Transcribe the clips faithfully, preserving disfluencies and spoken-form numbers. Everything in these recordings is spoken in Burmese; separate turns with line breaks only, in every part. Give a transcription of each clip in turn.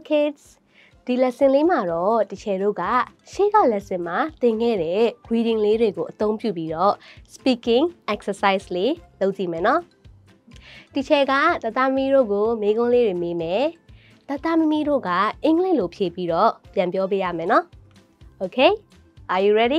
kids. ဒီ lesson လေးမှာတော့တချေတို့ကရှေ့က lesson မှာသင်ခဲ့တဲ့ reading လေးတွေကိုအသုံးပြုပြီးတော့ speaking exercise လေးလုပ်ကြည့်မယ်နော်တချေကတသားမီတို့ကိုမေးခွန်းလေးတွေမေးမယ်တသားမမီတို့ကအင်္ဂလိပ်လိုဖြေပြီးတော့ပြန်ပြောပေးရမယ်နော် Okay are you ready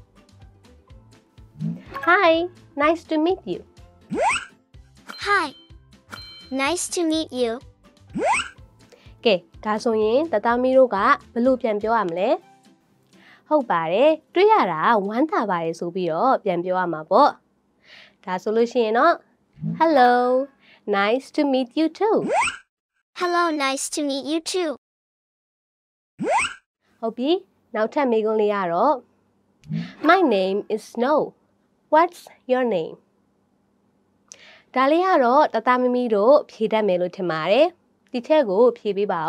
Hi nice to meet you
Hi nice to meet you
ကဲဒါဆိုရင်တသားမီတို့ကဘလို့ပြန်ပြောရမလဲဟုတ်ပါတယ်တွေ့ရတာဝမ်းသာပါတယ်ဆိုပြီးတော့ပြန်ပြောရမှာပေါ့ဒါဆိုလို့ရှိရင်တော့ Hello nice to meet you too
Hello nice to meet you too
ဟုတ်ပြီနောက်ထပ်မေးခွန်းလေးရတော့ My name is Snow What's your name ဒါလေးကတော့တသားမမီတို့ဖြေတတ်မယ်လို့ထင်ပါတယ်ဒီချက်ကိုဖြေပေးပါဦး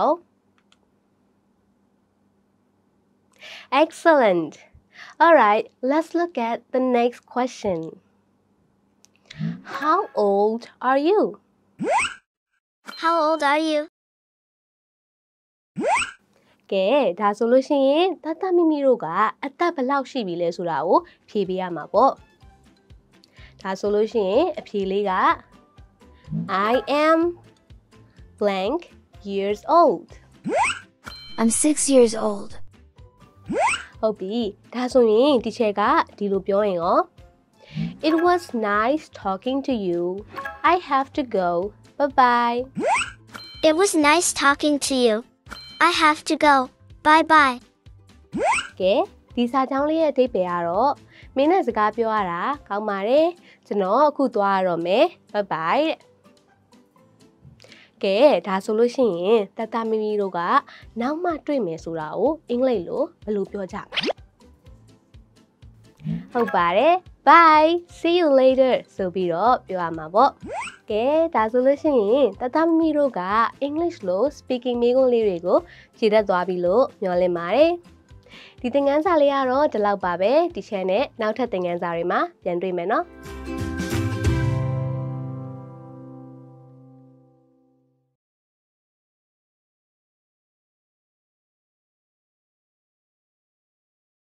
Excellent. All right, let's look at the next question. How old are you?
How old are you?
ကဲဒါဆိုလို့ရှိရင်တတမီမီတို့ကအသက်ဘယ်လောက်ရှိပြီလဲဆိုတာကိုဖြေပေးရမှာပေါ့ဒါဆိုလို့ရှိရင်အဖြေလေးက I am blank years old.
I'm six years old.
ဟုတ်ပြီဒါဆိုရင်ဒီချက်ကဒီလိုပြောရင်ရော It was nice talking to you. I have to go. Bye bye.
It was nice talking to you. I have to go. Bye bye.
ကဲဒီစာကြောင်းလေးရဲ့အဓိပ္ပာယ်ကတော့မင်းနဲ့စကားပြောရတာကောင်းပါတယ်ကျွန်တော်အခုသွားရတော့မယ် Bye bye တဲ့ကဲဒါဆိုလို့ရှိရင်တတမီမီတို့ကနောက်မှတွေ့မယ်ဆိုတာကိုအင်္ဂလိပ်လိုဘယ်လိုပြောကြမလဲဟုတ်ပါတယ် Bye see you later ဆိုပြီးတော့ပြောရမှာပေါ့ကဲဒါဆိုလို့ရှိရင်တတမီမီတို့ကအင်္ဂလိပ်လို speaking မေးခွန်းလေးတွေကိုဖြေတတ်သွားပြီလို့မျှော်လင့်ပါတယ်ဒီသင်ခန်းစာလေးကတော့ဒီလောက်ပါပဲဒီ channel နဲ့နောက်ထပ်သင်ခန်းစာတွေမှာပြန်တွေ့မယ်နော်